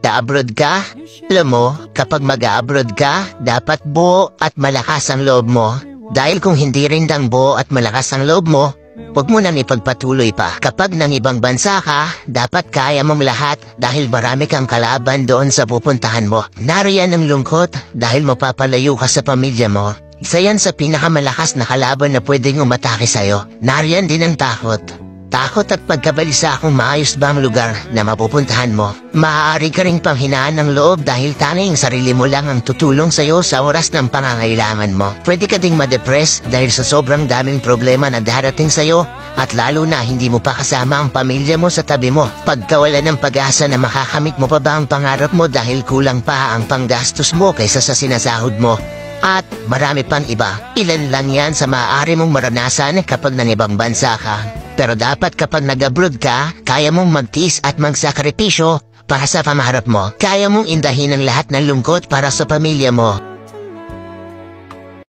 mag-abroad ka? Alam mo, kapag mag-abroad ka, dapat buo at malakas ang loob mo. Dahil kung hindi rin dang buo at malakas ang loob mo, huwag mo nang ipagpatuloy pa. Kapag nang ibang bansa ka, dapat kaya mong lahat dahil marami kang kalaban doon sa pupuntahan mo. Nariyan ang lungkot dahil mapapalayo ka sa pamilya mo. Isa yan sa pinakamalakas na kalaban na pwedeng umatake sa'yo. Nariyan din ang takot. Takot at pagkabalisa kung maayos ba ang lugar na mapupuntahan mo. Maaari ka ring panghinaan ng loob dahil tanging sarili mo lang ang tutulong sa'yo sa oras ng pangangailangan mo. Pwede ka ding ma-depress dahil sa sobrang daming problema na darating sa'yo at lalo na hindi mo pa kasama ang pamilya mo sa tabi mo. Pagkawala ng pag-asa na makakamit mo pa ba ang pangarap mo dahil kulang pa ang panggastos mo kaysa sa sinasahod mo. At marami pang iba. Ilan lang yan sa maaari mong maranasan kapag nang ibang bansa ka. Pero dapat kapag nag-abroad ka, kaya mong magtiis at magsakripisyo para sa pangarap mo. Kaya mong indahin ang lahat ng lungkot para sa pamilya mo.